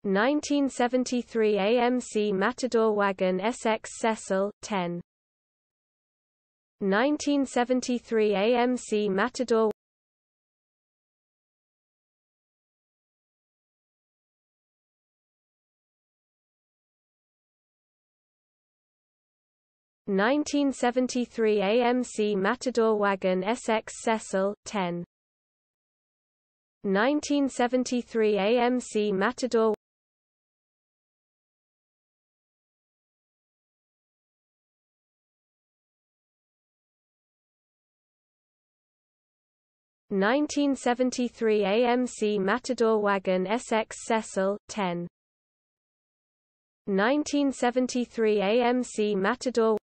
1973 AMC Matador wagon SX Cecil, 10. 1973 AMC Matador 1973 AMC Matador wagon SX Cecil, 10. 1973 AMC Matador 1973 AMC Matador wagon SX Cecil, 10. 1973 AMC Matador